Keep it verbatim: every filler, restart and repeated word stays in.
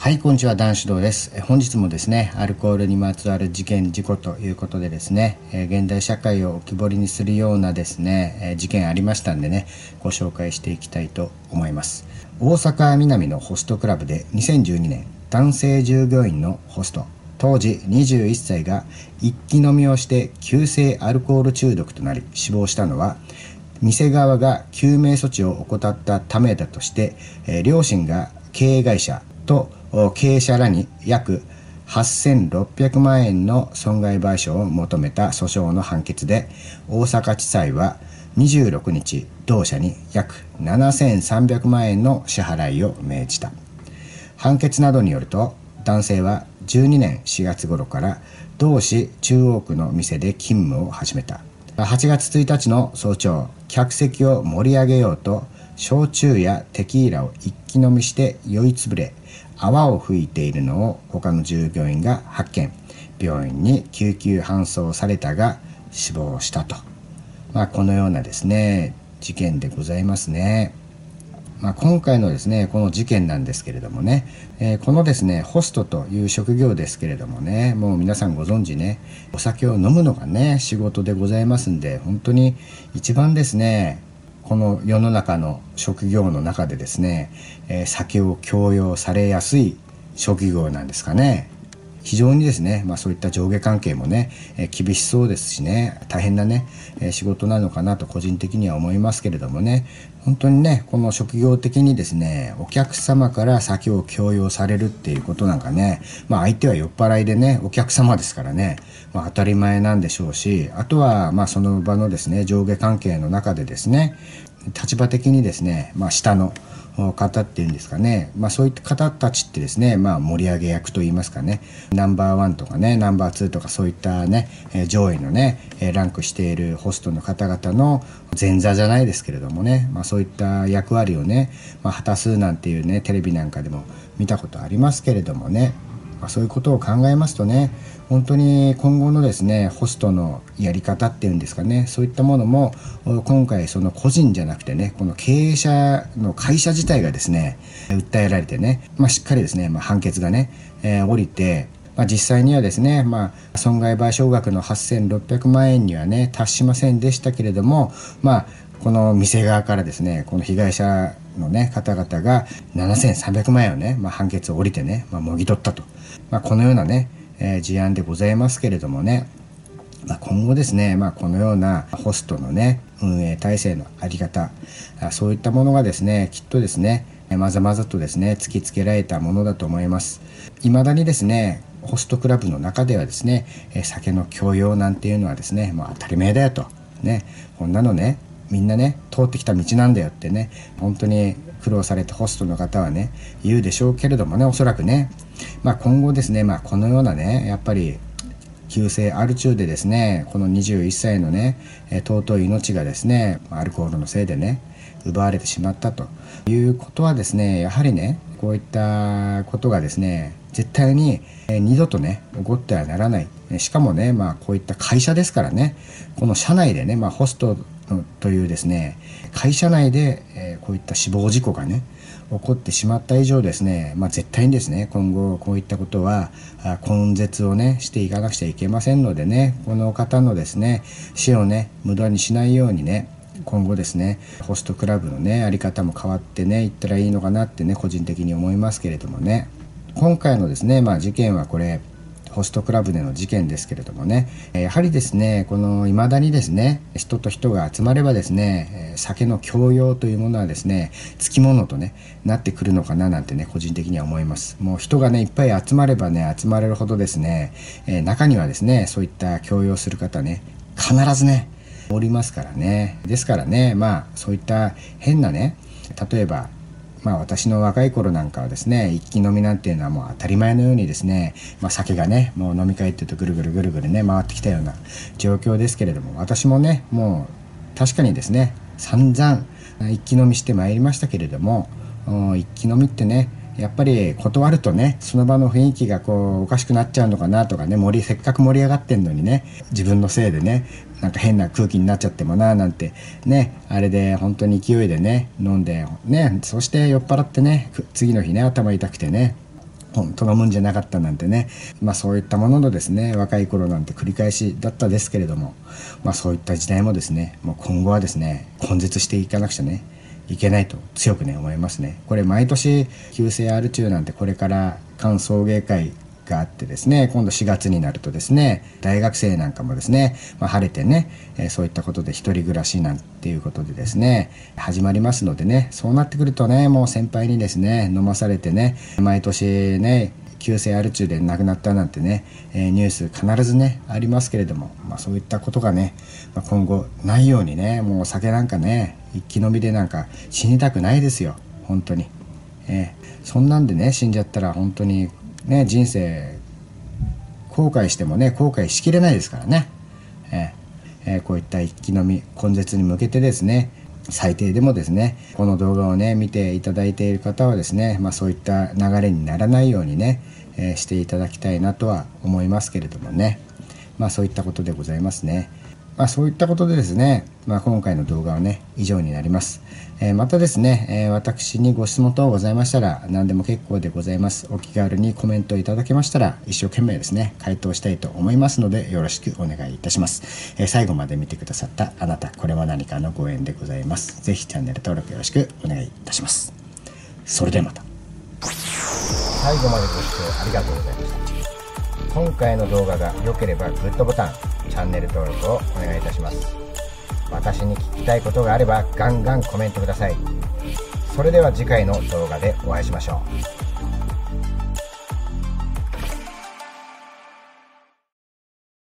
はい、こんにちは、男子堂です。え本日もですね、アルコールにまつわる事件事故ということでですね、えー現代社会を浮き彫りにするようなですね、えー事件ありましたんでね、ご紹介していきたいと思います。大阪南のホストクラブでにせんじゅうにねん、男性従業員のホスト、当時にじゅういっさいが一気飲みをして急性アルコール中毒となり死亡したのは、店側が救命措置を怠ったためだとして、えー両親が経営会社と経営者らに約はっせんろっぴゃくまんえんの損害賠償を求めた訴訟の判決で、大阪地裁はにじゅうろくにち同社に約ななせんさんびゃくまんえんの支払いを命じた。判決などによると、男性はじゅうにねんしがつ頃から同市中央区の店で勤務を始めた。はちがつついたちの早朝、客席を盛り上げようと焼酎やテキーラを一気飲みして酔いつぶれ、泡を吹いているのを他の従業員が発見。病院に救急搬送されたが死亡したと。まあ、このようなですね、事件でございますね。まあ、今回のですね、この事件なんですけれどもね、えーこのですね、ホストという職業ですけれどもね、もう皆さんご存知ね、お酒を飲むのがね、仕事でございますんで、本当に一番ですね、この世の中の職業の中でですね、えー酒を強要されやすい職業なんですかね。非常にですね、まあ、そういった上下関係もね、えー厳しそうですしね、大変なね、えー仕事なのかなと個人的には思いますけれどもね、本当にね、この職業的にですね、お客様から酒を強要されるっていうことなんかね、まあ、相手は酔っ払いでね、お客様ですからね、まあ、当たり前なんでしょうし、あとはまあその場のですね、上下関係の中でですね、立場的にですね、まあ、下の方っていうんですかね、まあ、そういった方たちってですね、まあ、盛り上げ役といいますかね、ナンバーワンとかね、ナンバーツーとかそういったね、えー上位のね、えーランクしているホストの方々の前座じゃないですけれどもね、まあ、そういった役割をね、まあ、果たすなんていうね、テレビなんかでも見たことありますけれどもね、まあ、そういうことを考えますとね、本当に今後のですね、ホストのやり方っていうんですかね、そういったものも今回その個人じゃなくてね、この経営者の会社自体がですね、訴えられてね、まあ、しっかりですね、まあ、判決がね、えー降りて、まあ、実際にはですね、まあ、損害賠償額のはっせんろっぴゃくまんえんにはね達しませんでしたけれども、まあ、この店側からですね、この被害者の、ね、方々がななせんさんびゃくまんえんをね、まあ、判決を降りてね、まあ、もぎ取ったと、まあ、このようなね、えー事案でございますけれどもね、まあ、今後ですね、まあ、このようなホストのね、運営体制のあり方、あそういったものがですね、きっとですね、まざまざとですね、突きつけられたものだと思います。いまだにですね、ホストクラブの中ではですね、え酒の強要なんていうのはですね、もう当たり前だよと。ね、こんなのね、みんなね、通ってきた道なんだよってね、本当に苦労されたホストの方はね、言うでしょうけれどもね、おそらくね、まあ今後ですね、まあこのようなね、やっぱり、急性アル中でですね、このにじゅういっさいのね、えー尊い命がですね、アルコールのせいでね、奪われてしまったということはですね、やはりね、こういったことがですね、絶対にえー二度とね、起こってはならない。しかもね、まあこういった会社ですからね、この社内でね、まあホストのというですね、会社内で、えーこういった死亡事故がね、起こってしまった以上ですね、まあ、絶対にですね、今後こういったことはあ根絶をねしていかなくちゃいけませんのでね、この方のですね死をね無駄にしないようにね、今後ですねホストクラブのねあり方も変わってねいったらいいのかなってね個人的に思いますけれどもね、今回のですね、まあ、事件はこれホストクラブでの事件ですけれどもね、やはりですね、この未だにですね、人と人が集まればですね、酒の強要というものはですね、つきものとね、なってくるのかななんてね、個人的には思います。もう人がね、いっぱい集まればね、集まれるほどですね、えー中にはですね、そういった強要する方ね、必ずね、おりますからね。ですからね、まあ、そういった変なね、例えば、まあ私の若い頃なんかはですね、一気飲みなんていうのはもう当たり前のようにですね、まあ酒がね、もう飲み会っていうとぐるぐるぐるぐるね、回ってきたような状況ですけれども、私もね、もう確かにですね、散々一気飲みしてまいりましたけれども、うん一気飲みってね、やっぱり断るとね、その場の雰囲気がこうおかしくなっちゃうのかなとかね、盛りせっかく盛り上がってんのにね、自分のせいでね、なんか変な空気になっちゃってもななんてね、あれで本当に勢いでね飲んでね、そして酔っ払ってね、く次の日ね頭痛くてね、 本当のもんじゃなかったなんてね、まあそういったもののですね、若い頃なんて繰り返しだったですけれども、まあそういった時代もですね、もう今後はですね、根絶していかなくちゃね、いけないと強くね思いますね。これ毎年旧制 アール 中なんてこれから歓送迎会があってですね、今度しがつになるとですね、大学生なんかもですね、まあ、晴れてね、えー、そういったことで一人暮らしなんていうことでですね始まりますのでね、そうなってくるとね、もう先輩にですね飲まされてね、毎年ね旧制 アール 中で亡くなったなんてね、えー、ニュース必ずねありますけれども、まあ、そういったことがね、まあ、今後ないようにね、もうお酒なんかね一気飲みでなんか死にたくないですよ本当に。えー、そんなんでね死んじゃったら本当にね、人生後悔してもね後悔しきれないですからね、えーえー、こういった一気飲み根絶に向けてですね、最低でもですねこの動画をね見ていただいている方はですね、まあ、そういった流れにならないようにね、えー、していただきたいなとは思いますけれどもね、まあそういったことでございますね。まあそういったことでですね、まあ、今回の動画はね以上になります。えー、またですね、えー、私にご質問等ございましたら何でも結構でございます。お気軽にコメントいただけましたら一生懸命ですね回答したいと思いますのでよろしくお願いいたします。えー、最後まで見てくださったあなた、これは何かのご縁でございます。ぜひチャンネル登録よろしくお願いいたします。それではまた。最後までご視聴ありがとうございました。今回の動画が良ければグッドボタン、チャンネル登録をお願いいたします。私に聞きたいことがあればガンガンコメントください。それでは次回の動画でお会いしましょう。